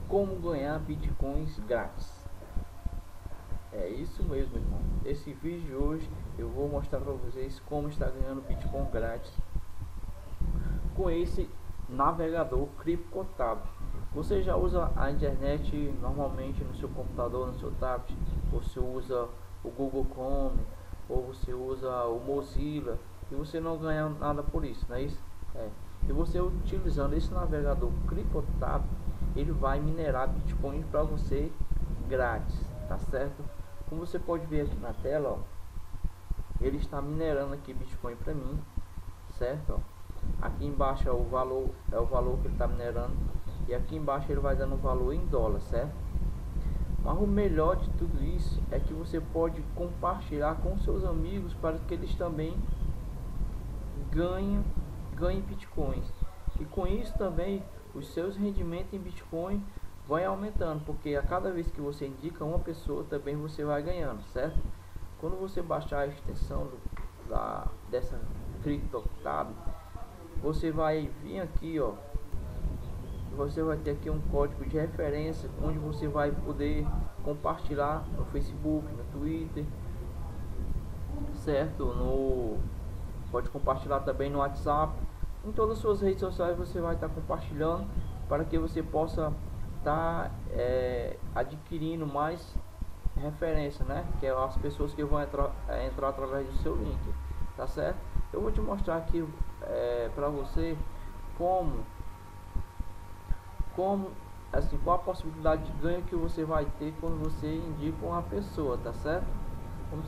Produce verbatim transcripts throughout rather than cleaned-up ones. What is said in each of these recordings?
como ganhar bitcoins grátis. É isso mesmo, irmão. Esse vídeo de hoje eu vou mostrar para vocês como está ganhando bitcoin grátis com esse navegador CryptoTab. Você já usa a internet normalmente no seu computador, no seu tablet? Você usa o Google Chrome ou você usa o Mozilla e você não ganha nada por isso, não é isso? É. E você utilizando esse navegador CryptoTab, ele vai minerar bitcoins para você grátis, tá certo? Como você pode ver aqui na tela, ó, ele está minerando aqui bitcoin para mim, certo? Ó. Aqui embaixo é o valor, é o valor que ele está minerando, e aqui embaixo ele vai dando o valor em dólar, certo? Mas o melhor de tudo isso é que você pode compartilhar com seus amigos para que eles também ganhem, ganhem bitcoins. E com isso também os seus rendimentos em bitcoin vai aumentando, porque a cada vez que você indica uma pessoa também você vai ganhando, certo? Quando você baixar a extensão do, da, dessa CryptoTab, você vai vir aqui, ó, você vai ter aqui um código de referência onde você vai poder compartilhar no Facebook, no Twitter, certo? No pode compartilhar também no WhatsApp, em todas as suas redes sociais você vai estar compartilhando para que você possa estar é, adquirindo mais referência, né? Que é as pessoas que vão entrar, é, entrar através do seu link, tá certo? Eu vou te mostrar aqui é, para você como como assim, qual a possibilidade de ganho que você vai ter quando você indica uma pessoa, tá certo? Vamos...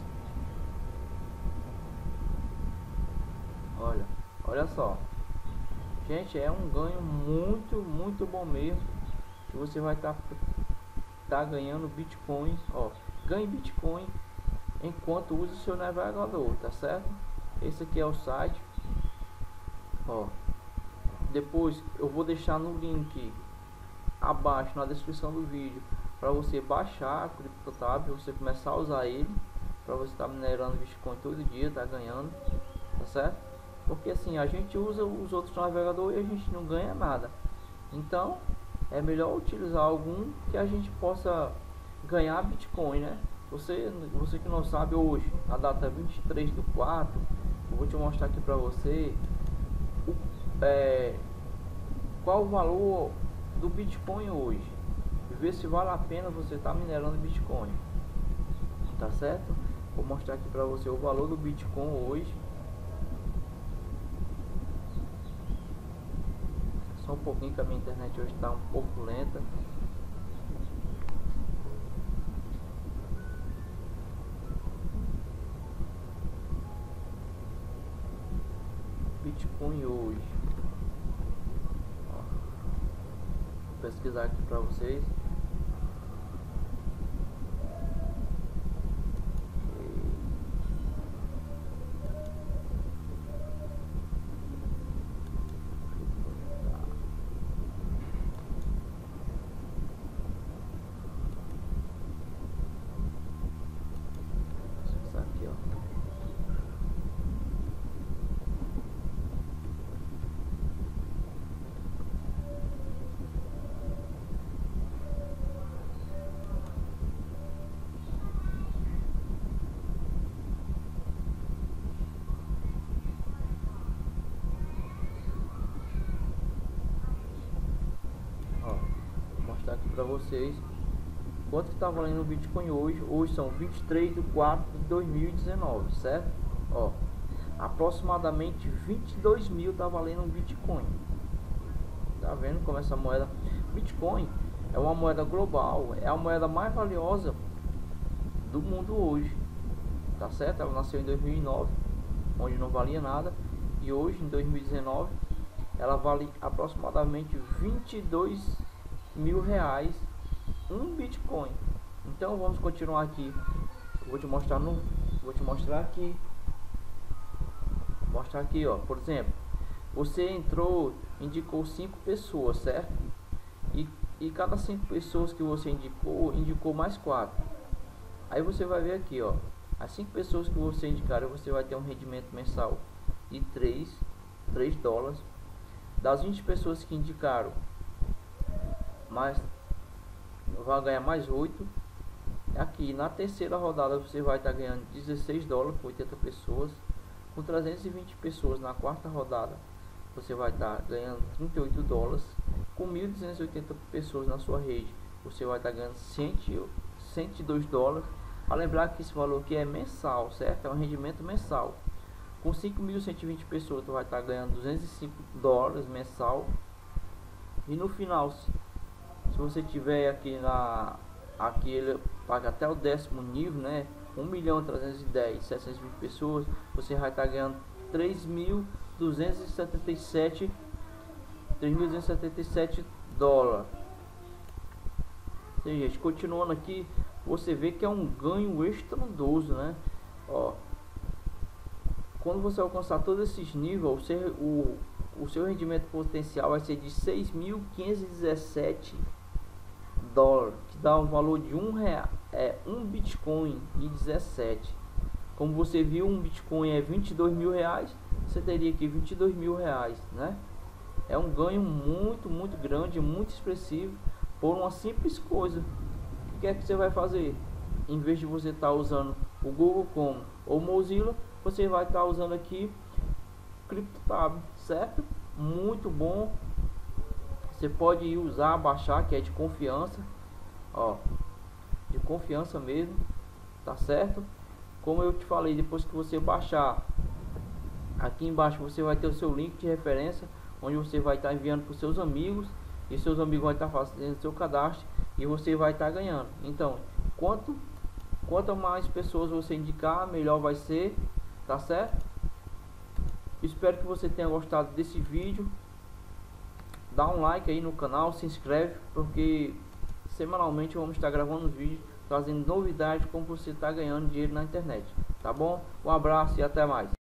olha olha só, gente, é um ganho muito muito bom mesmo, que você vai estar tá, tá ganhando bitcoins, ó, ganhe bitcoin enquanto usa o seu navegador, tá certo? Esse aqui é o site, ó, depois eu vou deixar no link abaixo na descrição do vídeo para você baixar o CryptoTab, você começar a usar ele para você estar tá minerando bitcoin todo dia, tá ganhando, tá certo? Porque assim, a gente usa os outros navegadores e a gente não ganha nada, então é melhor utilizar algum que a gente possa ganhar bitcoin, né? Você, você que não sabe, hoje a data é vinte e três do quatro, eu vou te mostrar aqui para você o, é, qual o valor do Bitcoin hoje, e ver se vale a pena você estar tá minerando Bitcoin, tá certo? Vou mostrar aqui para você o valor do Bitcoin hoje. Só um pouquinho que a minha internet hoje está um pouco lenta. Bitcoin hoje, vou pesquisar aqui para vocês. Isso aqui, ó. Aqui para vocês quanto que tá valendo o Bitcoin hoje. Hoje são vinte e três de quatro de dois mil e dezenove, certo? Ó, aproximadamente vinte e dois mil tá valendo um Bitcoin. Tá vendo como essa moeda Bitcoin é uma moeda global, é a moeda mais valiosa do mundo hoje, tá certo? Ela nasceu em dois mil e nove, onde não valia nada, e hoje em dois mil e dezenove ela vale aproximadamente vinte e dois mil reais um Bitcoin. Então vamos continuar aqui. Eu vou te mostrar no vou te mostrar aqui mostrar aqui, ó. Por exemplo, você entrou, indicou cinco pessoas, certo? E, e cada cinco pessoas que você indicou, indicou mais quatro. Aí você vai ver aqui, ó, as cinco pessoas que você indicar, você vai ter um rendimento mensal de três dólares. Das vinte pessoas que indicaram mais vai ganhar mais oito. Aqui na terceira rodada você vai estar ganhando dezesseis dólares por oitenta pessoas. Com trezentas e vinte pessoas na quarta rodada você vai estar ganhando trinta e oito dólares. Com mil duzentas e oitenta pessoas na sua rede você vai estar ganhando cento e dois dólares. A lembrar que esse valor aqui é mensal, certo? É um rendimento mensal. Com cinco mil cento e vinte pessoas tu vai estar ganhando duzentos e cinco dólares mensal. E no final, se, se você tiver aqui na aqui ele paga até o décimo nível, né? um milhão trezentos e dez, setecentas e vinte pessoas, você vai estar ganhando três mil duzentos e setenta e sete dólares. Sim, gente, continuando aqui, você vê que é um ganho estrondoso, né? Ó, quando você alcançar todos esses níveis, o seu, o, o seu rendimento potencial vai ser de seis mil quinhentos e dezessete dólares, que dá um valor de um real, é um Bitcoin e dezessete. Como você viu, um Bitcoin é vinte e dois mil reais, você teria aqui vinte e dois mil reais, né? É um ganho muito, muito grande, muito expressivo por uma simples coisa. O que é que você vai fazer? Em vez de você estar tá usando o Google Chrome ou Mozilla, você vai estar tá usando aqui CryptoTab, certo? Muito bom. Você pode usar, baixar, que é de confiança, ó, de confiança mesmo, tá certo? Como eu te falei, depois que você baixar, aqui embaixo você vai ter o seu link de referência, onde você vai estar tá enviando para os seus amigos, e seus amigos vão estar tá fazendo seu cadastro e você vai estar tá ganhando. Então, quanto quanto mais pessoas você indicar, melhor vai ser, tá certo? Espero que você tenha gostado desse vídeo. Dá um like aí no canal, se inscreve, porque semanalmente vamos estar gravando vídeos trazendo novidades como você está ganhando dinheiro na internet, tá bom? Um abraço e até mais.